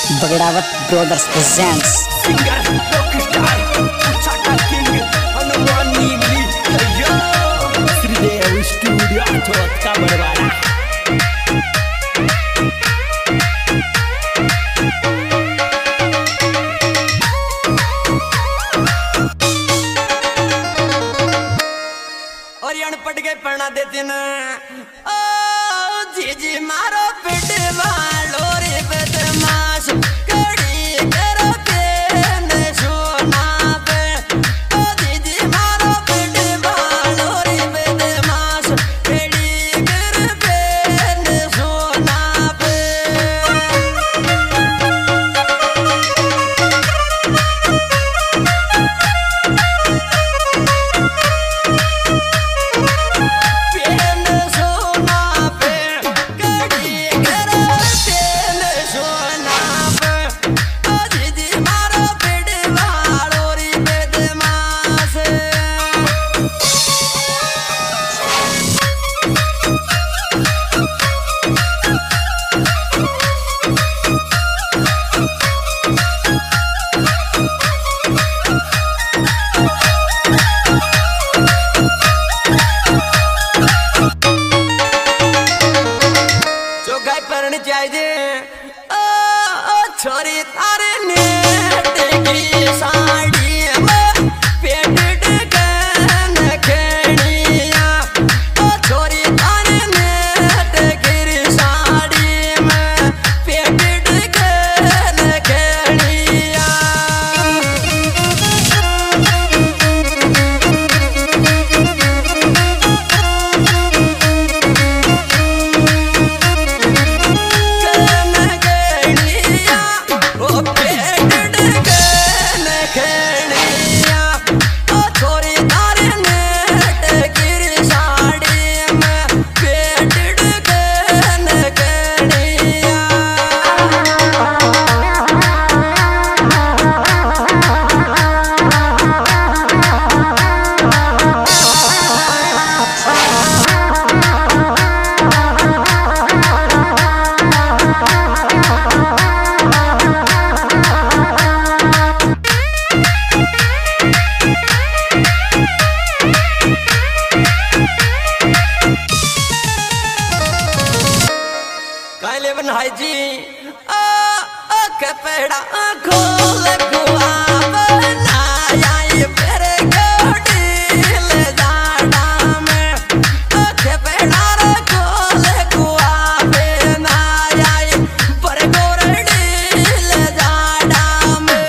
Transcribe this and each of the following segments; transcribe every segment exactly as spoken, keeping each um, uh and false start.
Bagdawat brothers presents singer rockstar Chhata king Hanuman Nili यो Shridev studio आठवत का बरवाड़ा और यण पट के पढ़ना देते न ओ जी जी मारो पेट वालो रे बदमाश कड़ी करो पेन सोना पे ओ जी जी मारो पेट वालो रे बदमाश कड़ी कर पेन सोना पे चाहिए ओ, ओ छोरी तारे नेट की साड़ी में पेट डगन खेड़िया ओ छोरी तारे नेट की साड़ी में पेट डगन खेड़िया काले बनाई जी आ आ कपड़ा खोल गुआ बनाया ये मेरे गोडी ले जाड़ा में आ कपड़ा खोल गुआ बनाया ये पर गोरडी ले जाड़ा में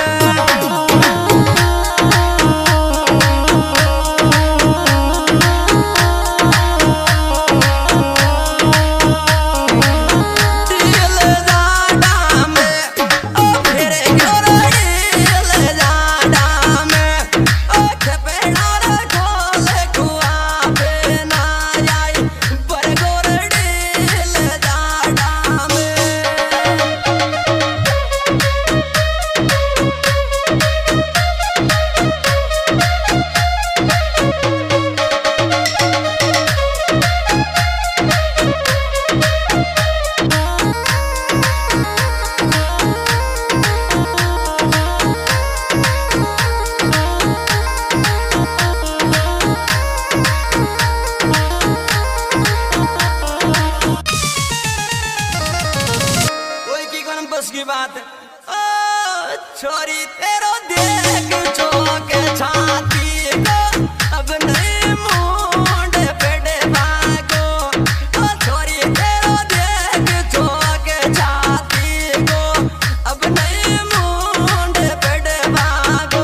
की बात ओ छोरी तेरो देख चौक छाती को अब नहीं मुंड पेड़ भागो ओ छोरी तेरो देख चौक छाती को अब नहीं मुंड पेड़ भागो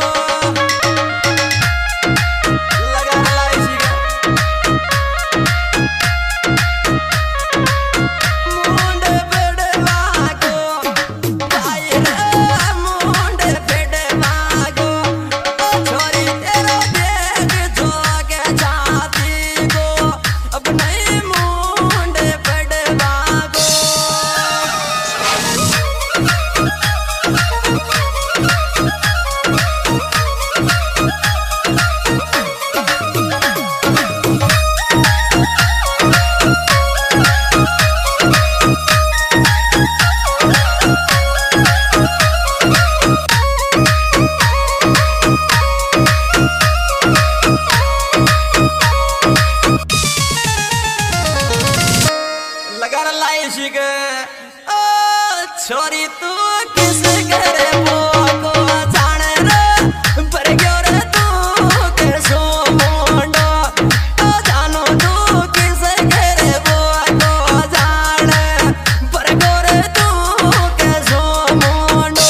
लगा लाई सी मुंड पेड़ भागो मुंड पेड़ भागो ओ छोरी तेरो देख छोरी तू किस करे वो को जाने रे पर क्यों रे तू कैसो मोंडो ओ जानो तू किस करे वो को जाने पर क्यों रे तू कैसो मोंडो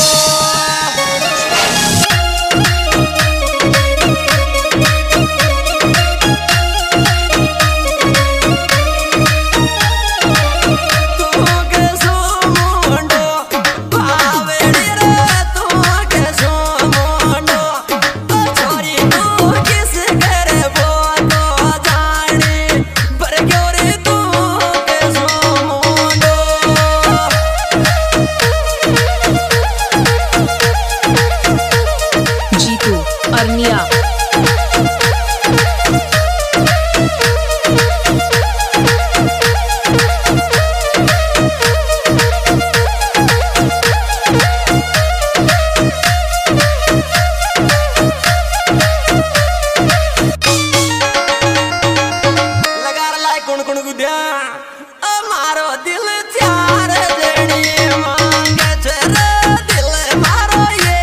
मारो दिल चार जड़ी मांगे छे रे दिल मारो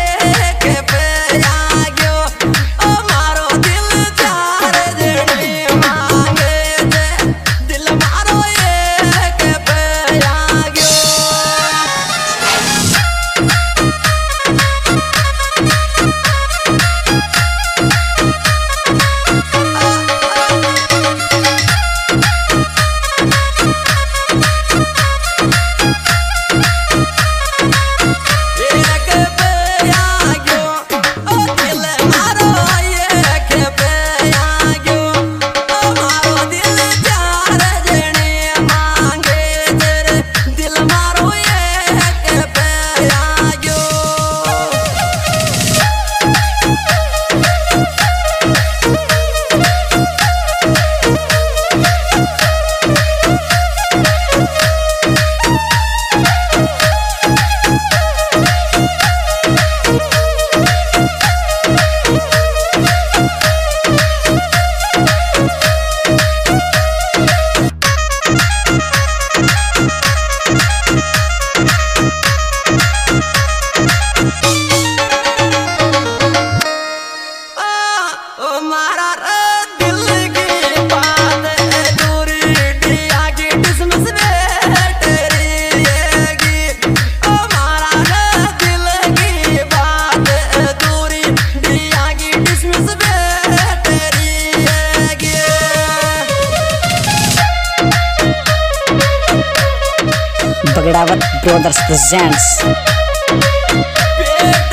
ये के पे आ गयो ओ मारो दिल चार जड़ी मांगे छे दिल मारो ये के पे आ गयो Baghdawat Brothers presents